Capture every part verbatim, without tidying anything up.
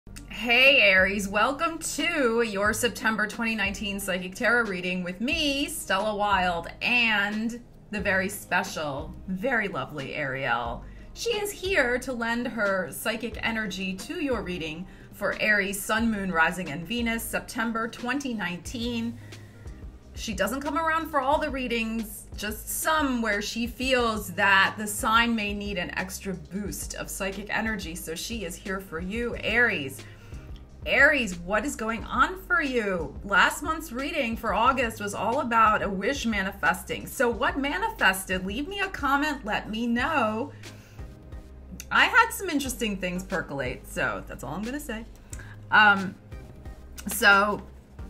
Hey Aries, welcome to your September twenty nineteen Psychic Tarot reading with me, Stella Wilde, and the very special, very lovely Ariel. She is here to lend her psychic energy to your reading for Aries, Sun, Moon, Rising, and Venus, September twenty nineteen. She doesn't come around for all the readings, just some where she feels that the sign may need an extra boost of psychic energy, so she is here for you, Aries. Aries, what is going on for you? Last month's reading for August was all about a wish manifesting. So what manifested? Leave me a comment, let me know. I had some interesting things percolate, so that's all I'm gonna say. Um, so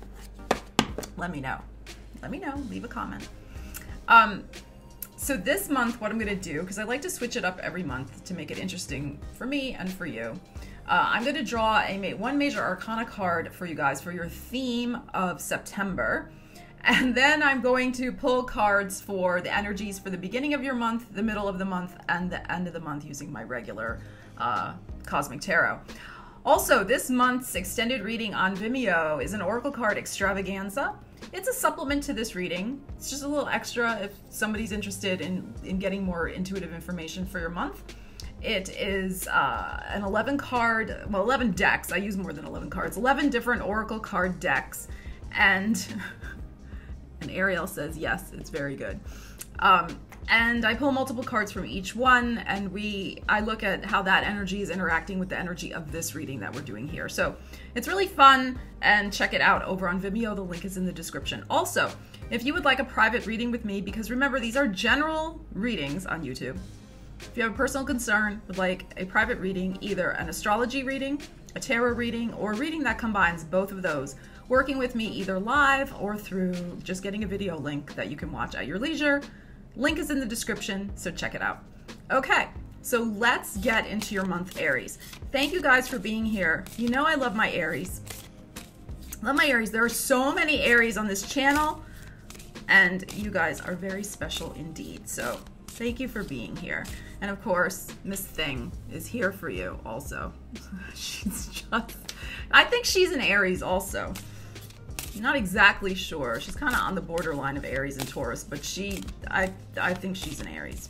let me know. Let me know, leave a comment. Um, so this month, what I'm gonna do, because I like to switch it up every month to make it interesting for me and for you. Uh, I'm going to draw a one major arcana card for you guys for your theme of September. And then I'm going to pull cards for the energies for the beginning of your month, the middle of the month, and the end of the month using my regular uh, Cosmic Tarot. Also, this month's extended reading on Vimeo is an Oracle card extravaganza. It's a supplement to this reading. It's just a little extra if somebody's interested in, in getting more intuitive information for your month. It is uh, an eleven card, well, eleven decks. I use more than eleven cards. eleven different Oracle card decks. And, and Ariel says, yes, it's very good. Um, and I pull multiple cards from each one, and we I look at how that energy is interacting with the energy of this reading that we're doing here. So it's really fun, and check it out over on Vimeo. The link is in the description. Also, if you would like a private reading with me, because remember, these are general readings on YouTube. If you have a personal concern, would like a private reading, either an astrology reading, a tarot reading, or a reading that combines both of those, working with me either live or through just getting a video link that you can watch at your leisure. Link is in the description, so check it out. Okay, so let's get into your month, Aries. Thank you guys for being here. You know I love my Aries. Love my Aries. There are so many Aries on this channel, and you guys are very special indeed. So thank you for being here. And of course, Miss Thing is here for you also. She's just, I think she's an Aries also. I'm not exactly sure. She's kind of on the borderline of Aries and Taurus, but she, I, I think she's an Aries.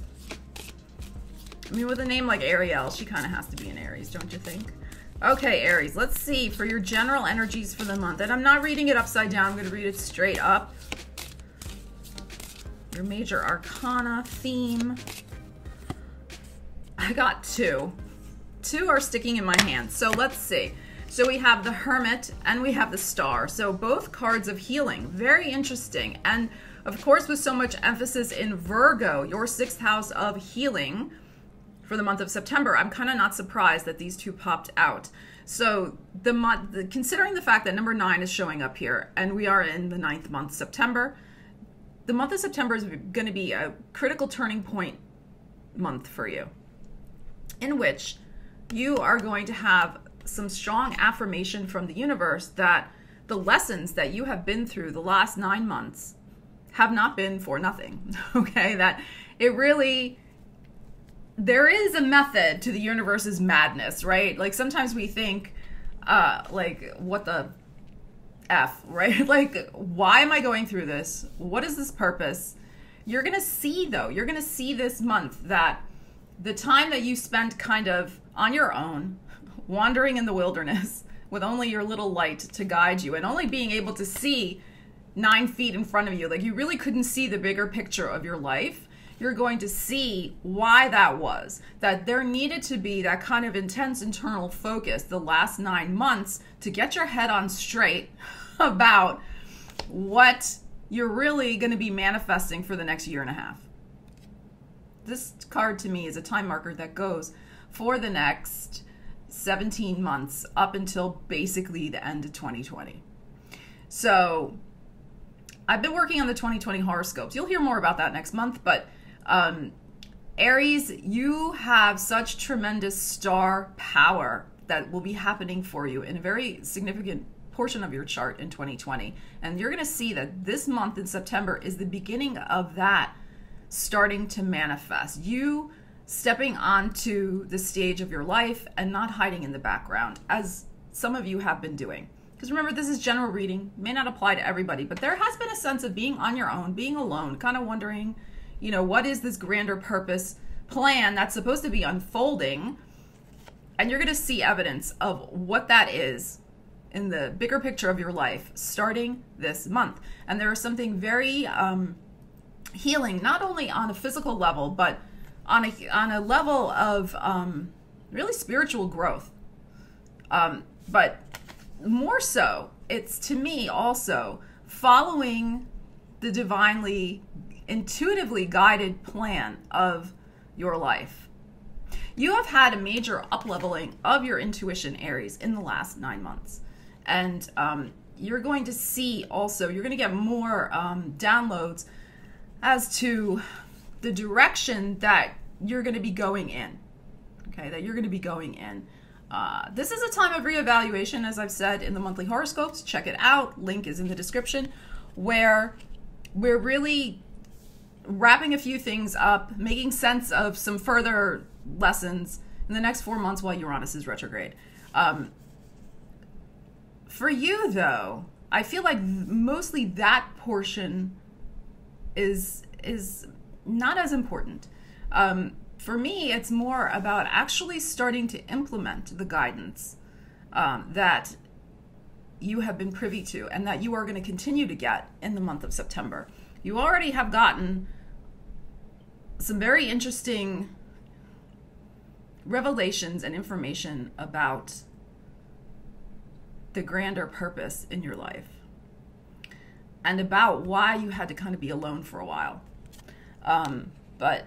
I mean, with a name like Ariel, she kind of has to be an Aries, don't you think? Okay, Aries, let's see for your general energies for the month. And I'm not reading it upside down. I'm going to read it straight up. Your major arcana theme. I got two. Two are sticking in my hand. So let's see. So we have the Hermit and we have the Star. So both cards of healing. Very interesting. And of course, with so much emphasis in Virgo, your sixth house of healing for the month of September, I'm kind of not surprised that these two popped out. So the month, considering the fact that number nine is showing up here and we are in the ninth month, September, the month of September is going to be a critical turning point month for you, in which you are going to have some strong affirmation from the universe that the lessons that you have been through the last nine months have not been for nothing, okay? That it really, there is a method to the universe's madness, right? Like sometimes we think, uh, like, what the F, right? Like, why am I going through this? What is this purpose? You're going to see, though, you're going to see this month that the time that you spent kind of on your own, wandering in the wilderness with only your little light to guide you and only being able to see nine feet in front of you, like you really couldn't see the bigger picture of your life, you're going to see why that was, that there needed to be that kind of intense internal focus the last nine months to get your head on straight about what you're really going to be manifesting for the next year and a half. This card to me is a time marker that goes for the next seventeen months up until basically the end of twenty twenty. So I've been working on the twenty twenty horoscopes. You'll hear more about that next month, but um, Aries, you have such tremendous star power that will be happening for you in a very significant portion of your chart in twenty twenty. And you're going to see that this month in September is the beginning of that starting to manifest. You stepping onto the stage of your life and not hiding in the background. As some of you have been doing. Because remember, this is general reading, may not apply to everybody, but there has been a sense of being on your own, being alone, kind of wondering, you know, what is this grander purpose plan that's supposed to be unfolding? And you're going to see evidence of what that is in the bigger picture of your life starting this month. And there is something very um, healing, not only on a physical level, but on a, on a level of um, really spiritual growth. Um, but more so, it's to me also following the divinely, intuitively guided plan of your life. You have had a major up-leveling of your intuition, Aries, in the last nine months. And um, you're going to see also, you're going to get more um, downloads as to the direction that you're going to be going in. Okay, that you're going to be going in. Uh, this is a time of reevaluation, as I've said in the monthly horoscopes. Check it out. Link is in the description, where we're really wrapping a few things up, making sense of some further lessons in the next four months while Uranus is retrograde. Um, for you, though, I feel like mostly that portion is is not as important. Um, For me, it's more about actually starting to implement the guidance um, that you have been privy to and that you are going to continue to get in the month of September. You already have gotten some very interesting revelations and information about the grander purpose in your life and about why you had to kind of be alone for a while. Um, but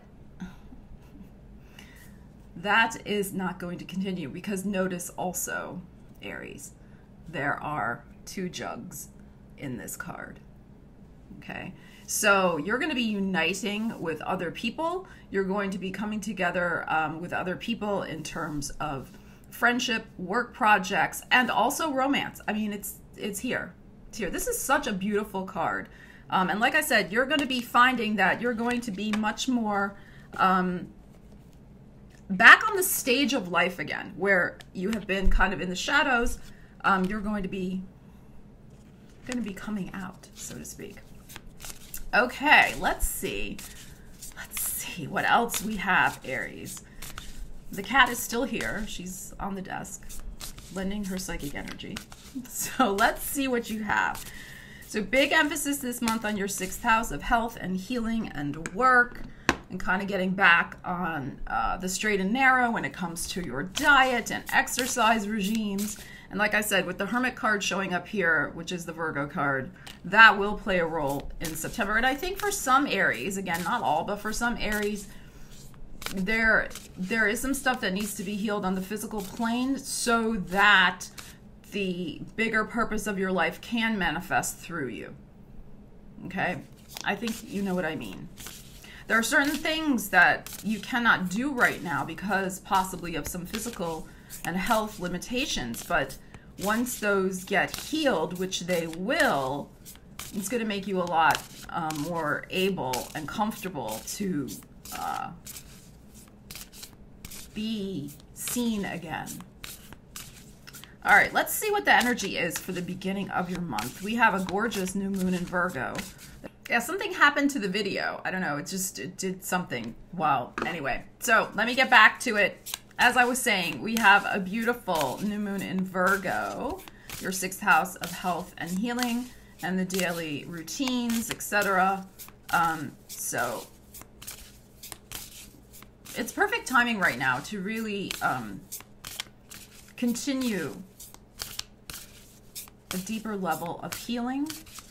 that is not going to continue, because notice also, Aries, there are two jugs in this card. Okay, so you're going to be uniting with other people. You're going to be coming together um, with other people in terms of friendship, work projects, and also romance. I mean, it's it's here. It's here. This is such a beautiful card. Um, and like I said, you're going to be finding that you're going to be much more um, back on the stage of life again, where you have been kind of in the shadows. Um, you're going to be going to be coming out, so to speak. Okay, let's see. Let's see what else we have, Aries. The cat is still here. She's on the desk, lending her psychic energy. So let's see what you have. So big emphasis this month on your sixth house of health and healing and work, and kind of getting back on uh, the straight and narrow when it comes to your diet and exercise regimes. And like I said, with the Hermit card showing up here, which is the Virgo card, that will play a role in September. And I think for some Aries, again, not all, but for some Aries, there, there is some stuff that needs to be healed on the physical plane so that the bigger purpose of your life can manifest through you. Okay? I think you know what I mean. There are certain things that you cannot do right now because possibly of some physical and health limitations, but once those get healed, which they will, it's going to make you a lot um, more able and comfortable to uh, be seen again. All right, let's see what the energy is for the beginning of your month. We have a gorgeous new moon in Virgo. Yeah, something happened to the video. I don't know, it just it did something. Well, anyway, so let me get back to it. As I was saying, we have a beautiful new moon in Virgo, your sixth house of health and healing, and the daily routines, et cetera. Um, so it's perfect timing right now to really um, continue a deeper level of healing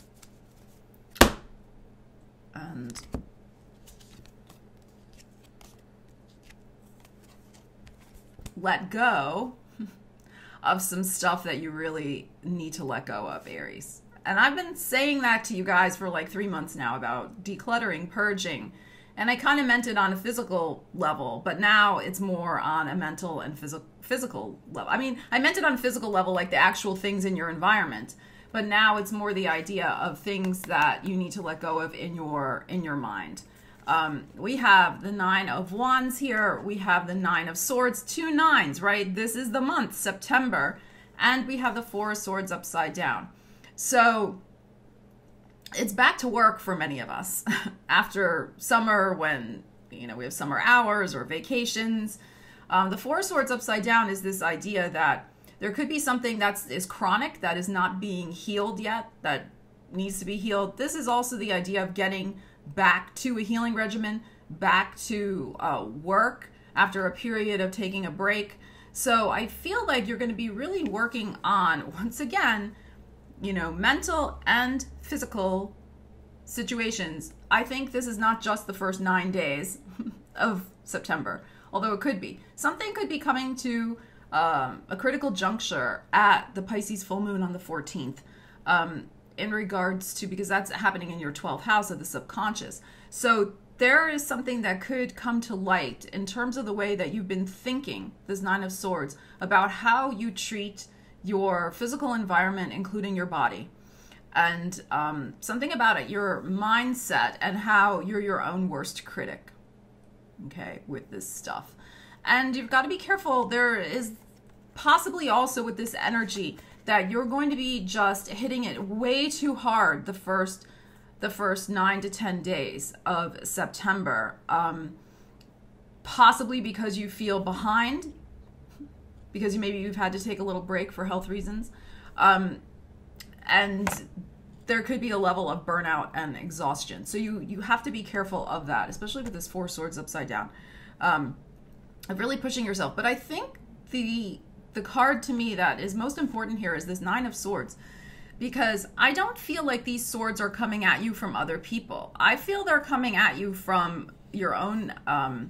and let go of some stuff that you really need to let go of, Aries. And I've been saying that to you guys for like three months now about decluttering, purging. And I kind of meant it on a physical level, but now it's more on a mental and phys physical level. I mean, I meant it on a physical level, like the actual things in your environment. But now it's more the idea of things that you need to let go of in your in your mind. Um, we have the Nine of Wands here. We have the Nine of Swords, two nines, right? This is the month, September. and we have the Four of Swords upside down. So it's back to work for many of us after summer, when, you know, we have summer hours or vacations. Um, the Four of Swords upside down is this idea that there could be something that is chronic, that is not being healed yet, that needs to be healed. This is also the idea of getting back to a healing regimen, back to uh, work after a period of taking a break. So I feel like you're going to be really working on, once again, you know, mental and physical situations. I think this is not just the first nine days of September, although it could be. Something could be coming to um, a critical juncture at the Pisces full moon on the fourteenth um, in regards to, because that's happening in your twelfth house of the subconscious. So there is something that could come to light in terms of the way that you've been thinking, this Nine of Swords, about how you treat your physical environment, including your body. And um, something about it, your mindset, and how you're your own worst critic, okay, with this stuff. And you've got to be careful. There is possibly also with this energy that you're going to be just hitting it way too hard the first the first nine to ten days of September, um, possibly because you feel behind, because you maybe you've had to take a little break for health reasons, um, and there could be a level of burnout and exhaustion. So you you have to be careful of that, especially with this Four Swords upside down, um, of really pushing yourself. But I think the the card to me that is most important here is this Nine of Swords, because I don't feel like these swords are coming at you from other people. I feel they're coming at you from your own um,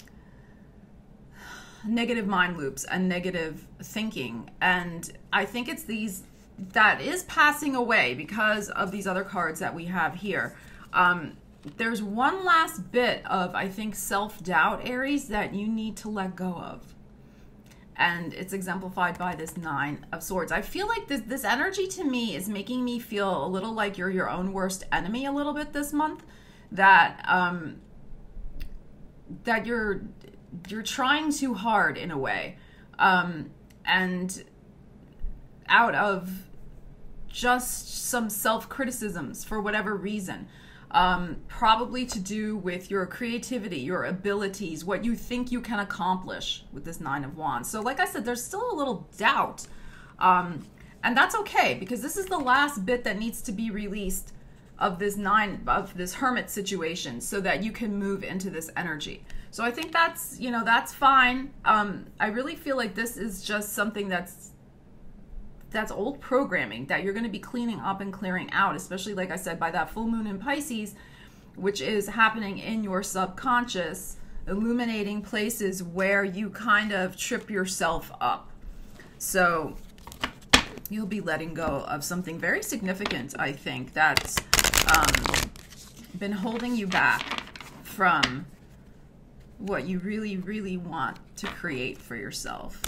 negative mind loops and negative thinking. And I think it's these that is passing away because of these other cards that we have here. Um, there's one last bit of, I think, self-doubt, Aries, that you need to let go of. And it's exemplified by this Nine of Swords. I feel like this this energy to me is making me feel a little like you're your own worst enemy a little bit this month. That um, that you're you're trying too hard in a way, um, and out of just some self-criticisms for whatever reason. Um, probably to do with your creativity, your abilities, what you think you can accomplish with this Nine of Wands. So like I said, there's still a little doubt. Um, and that's okay, because this is the last bit that needs to be released of this nine, of this hermit situation, so that you can move into this energy. So I think that's, you know, that's fine. Um, I really feel like this is just something that's that's old programming that you're going to be cleaning up and clearing out, especially, like I said, by that full moon in Pisces, which is happening in your subconscious, illuminating places where you kind of trip yourself up. So you'll be letting go of something very significant, I think, that's um, been holding you back from what you really, really want to create for yourself.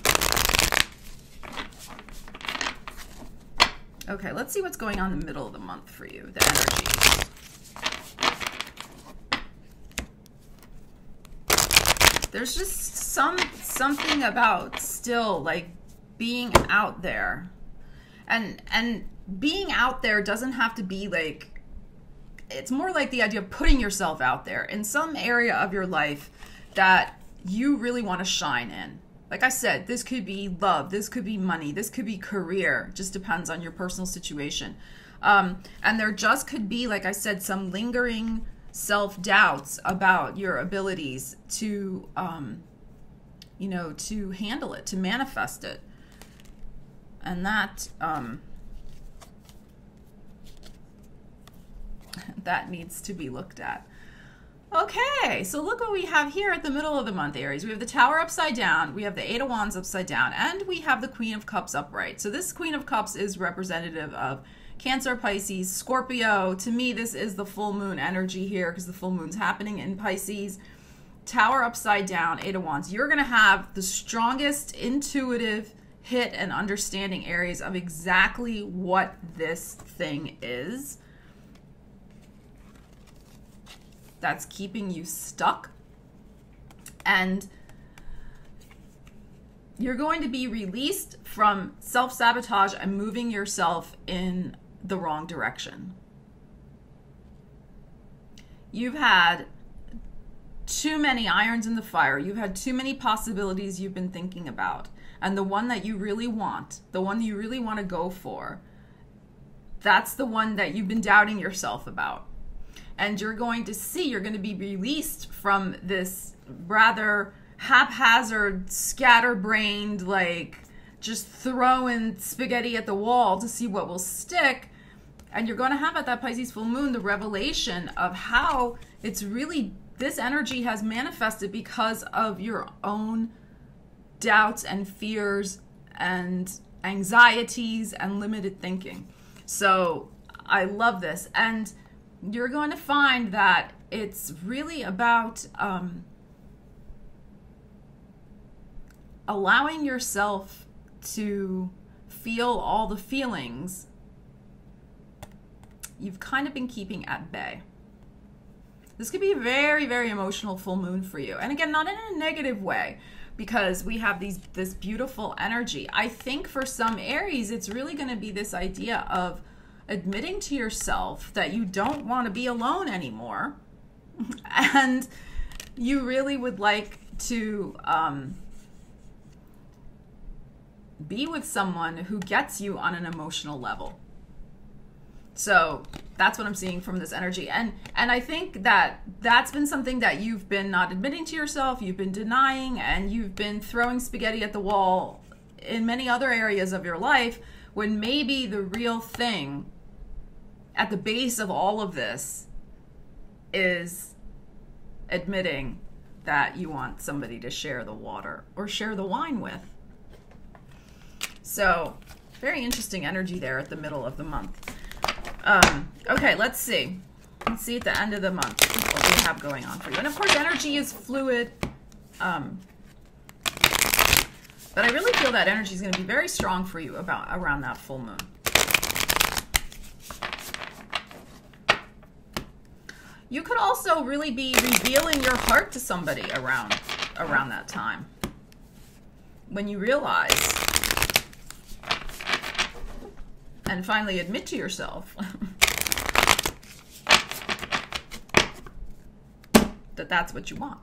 Okay, let's see what's going on in the middle of the month for you, the energies. There's just some something about still like being out there. And and being out there doesn't have to be like, it's more like the idea of putting yourself out there in some area of your life that you really want to shine in. Like I said, this could be love, this could be money, this could be career, just depends on your personal situation. Um, and there just could be, like I said, some lingering self-doubts about your abilities to, um, you know, to handle it, to manifest it. And that, um, that needs to be looked at. Okay, so look what we have here at the middle of the month, Aries. We have the Tower upside down, we have the Eight of Wands upside down, and we have the Queen of Cups upright. So this Queen of Cups is representative of Cancer, Pisces, Scorpio. To me, this is the full moon energy here because the full moon's happening in Pisces. Tower upside down, Eight of Wands. You're going to have the strongest intuitive hit and understanding, Aries, of exactly what this thing is that's keeping you stuck. And you're going to be released from self-sabotage and moving yourself in the wrong direction. You've had too many irons in the fire. You've had too many possibilities you've been thinking about. And the one that you really want, the one you really want to go for, that's the one that you've been doubting yourself about. And you're going to see, you're going to be released from this rather haphazard, scatterbrained, like just throwing spaghetti at the wall to see what will stick. And you're going to have at that Pisces full moon the revelation of how it's really, this energy has manifested because of your own doubts and fears and anxieties and limited thinking. So I love this. And you're going to find that it's really about um, allowing yourself to feel all the feelings you've kind of been keeping at bay. This could be a very, very emotional full moon for you. And again, not in a negative way, because we have these this beautiful energy. I think for some Aries, it's really going to be this idea of admitting to yourself that you don't want to be alone anymore. And you really would like to um, be with someone who gets you on an emotional level. So that's what I'm seeing from this energy. And and I think that that's been something that you've been not admitting to yourself, you've been denying, and you've been throwing spaghetti at the wall in many other areas of your life, when maybe the real thing at the base of all of this is admitting that you want somebody to share the water or share the wine with. So very interesting energy there at the middle of the month. Um, okay, let's see. Let's see at the end of the month what we have going on for you. And of course, energy is fluid. Um, but I really feel that energy is going to be very strong for you about around that full moon. You could also really be revealing your heart to somebody around around that time, when you realize and finally admit to yourself that that's what you want.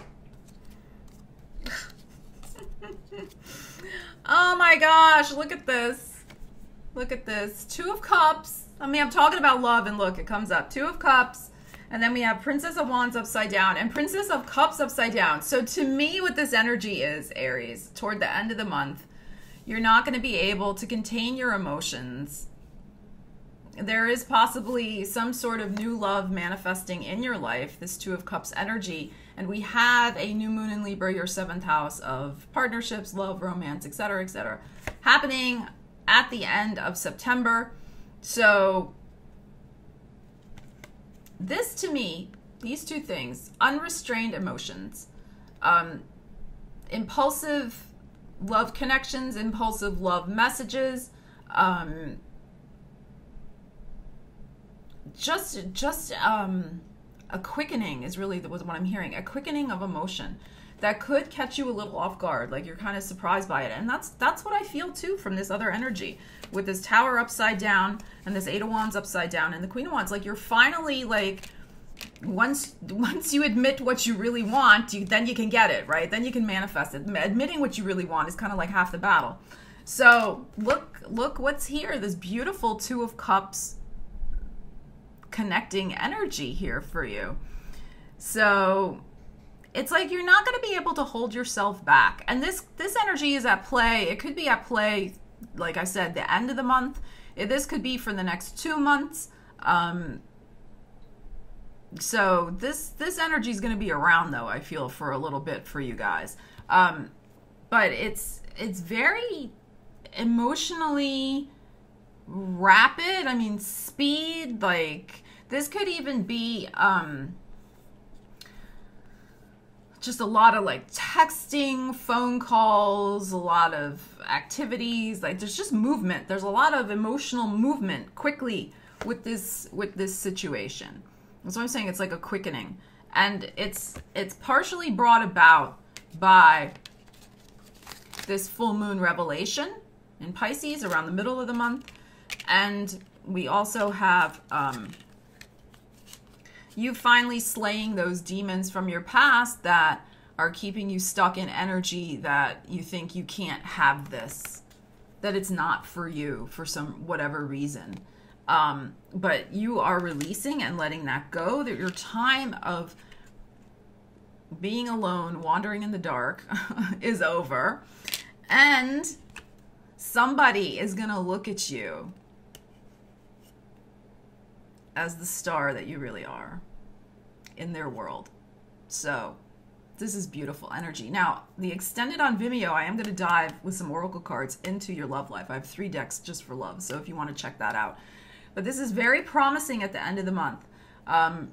Oh my gosh, look at this. Look at this. Two of Cups. I mean, I'm talking about love, and look, it comes up. Two of Cups. And then we have Princess of Wands upside down and Princess of Cups upside down. So to me, what this energy is, Aries, toward the end of the month, you're not going to be able to contain your emotions. There is possibly some sort of new love manifesting in your life, this Two of Cups energy. And we have a new moon in Libra, your seventh house of partnerships, love, romance, et cetera, et cetera, happening at the end of September. So this, to me, these two things, unrestrained emotions, um, impulsive love connections, impulsive love messages, um, just just um, a quickening is really the, what I'm hearing, a quickening of emotion that could catch you a little off guard, like you're kind of surprised by it. And that's that's what I feel too from this other energy, with this Tower upside down and this Eight of Wands upside down and the Queen of Wands. Like you're finally, like, once once you admit what you really want, you, then you can get it, right? Then you can manifest it. Admitting what you really want is kind of like half the battle. So look look what's here, this beautiful Two of Cups connecting energy here for you. So it's like you're not going to be able to hold yourself back. And this this energy is at play. It could be at play, like I said, the end of the month. This could be for the next two months. Um, so this this energy is going to be around, though, I feel, for a little bit for you guys. Um, but it's it's very emotionally rapid. I mean, speed. Like this could even be um, just a lot of like texting, phone calls, a lot of activities. Like there's just movement. There's a lot of emotional movement quickly with this with this situation. That's what I'm saying. It's like a quickening, and it's it's partially brought about by this full moon revelation in Pisces around the middle of the month. And we also have um, you finally slaying those demons from your past that are keeping you stuck in energy that you think you can't have this, that it's not for you for some whatever reason. Um, but you are releasing and letting that go, that your time of being alone, wandering in the dark is over. And somebody is going to look at you as the star that you really are in their world. So this is beautiful energy. Now, the extended on Vimeo, I am going to dive with some oracle cards into your love life. I have three decks just for love, so if you want to check that out. But this is very promising at the end of the month. Um,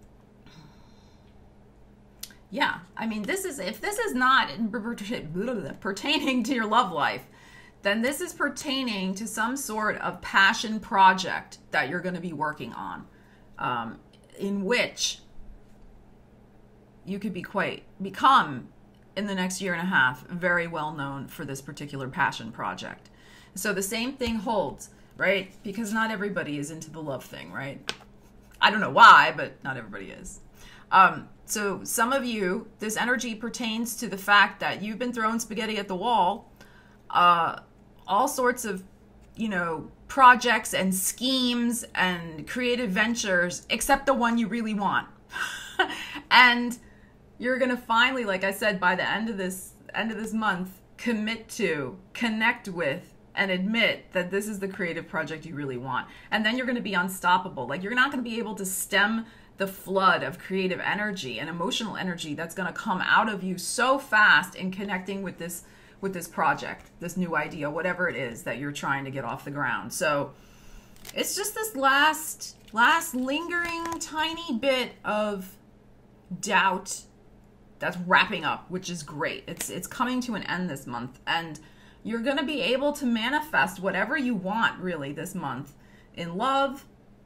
yeah, I mean, this is, if this is not pertaining to your love life, then this is pertaining to some sort of passion project that you're going to be working on, um, in which you could be quite, become in the next year and a half very well known for this particular passion project. So the same thing holds, right? Because not everybody is into the love thing, right? I don't know why, but not everybody is. Um, so some of you, this energy pertains to the fact that you've been throwing spaghetti at the wall, uh, all sorts of, you know, projects and schemes and creative ventures, except the one you really want. And you're going to finally, like I said, by the end of this end of this month, commit to, connect with, and admit that this is the creative project you really want. And then you're going to be unstoppable. Like, you're not going to be able to stem the flood of creative energy and emotional energy that's going to come out of you so fast in connecting with this with this project, this new idea, whatever it is that you're trying to get off the ground. So it's just this last last lingering tiny bit of doubt that's wrapping up, which is great. It's it's coming to an end this month, and you're going to be able to manifest whatever you want really this month, in love,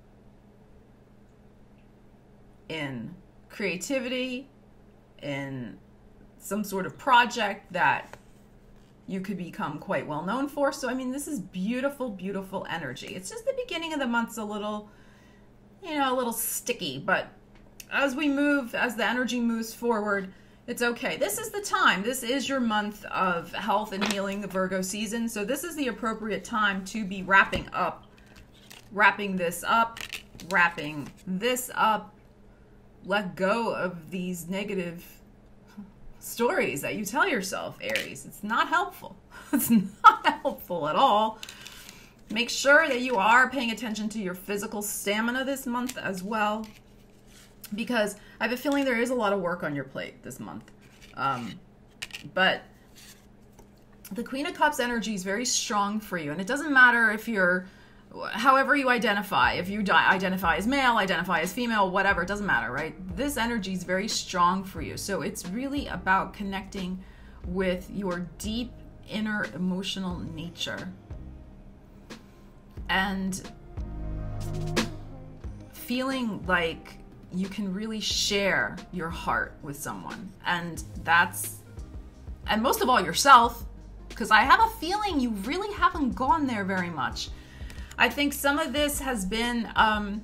in creativity, in some sort of project that you could become quite well known for. So I mean, this is beautiful, beautiful energy. It's just the beginning of the month's a little, you know, a little sticky, but as we move, as the energy moves forward, it's okay. This is the time. This is your month of health and healing, the Virgo season. So this is the appropriate time to be wrapping up, wrapping this up, wrapping this up. Let go of these negative stories that you tell yourself, Aries. It's not helpful. It's not helpful at all. Make sure that you are paying attention to your physical stamina this month as well, because I have a feeling there is a lot of work on your plate this month. Um, but the Queen of Cups energy is very strong for you, and it doesn't matter if you're, however you identify, if you identify as male, identify as female, whatever, it doesn't matter, right? This energy is very strong for you. So it's really about connecting with your deep inner emotional nature and feeling like you can really share your heart with someone. And that's, and most of all yourself, because I have a feeling you really haven't gone there very much. I think some of this has been um,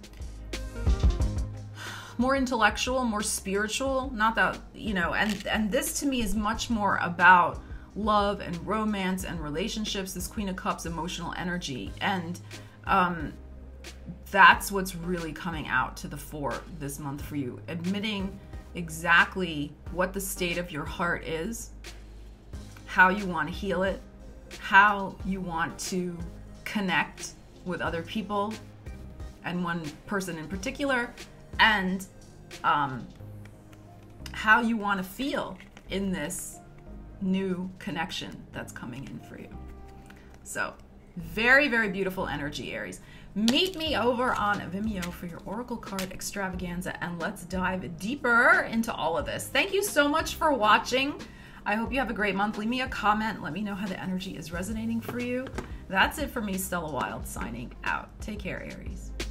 more intellectual, more spiritual, not that, you know, and, and this to me is much more about love and romance and relationships, this Queen of Cups emotional energy. And um, that's what's really coming out to the fore this month for you. Admitting exactly what the state of your heart is, how you want to heal it, how you want to connect with other people and one person in particular, and um, how you want to feel in this new connection that's coming in for you. So very, very beautiful energy, Aries. Meet me over on Vimeo for your Oracle card extravaganza, and let's dive deeper into all of this. Thank you so much for watching. I hope you have a great month. Leave me a comment. Let me know how the energy is resonating for you. That's it for me, Stella Wilde, signing out. Take care, Aries.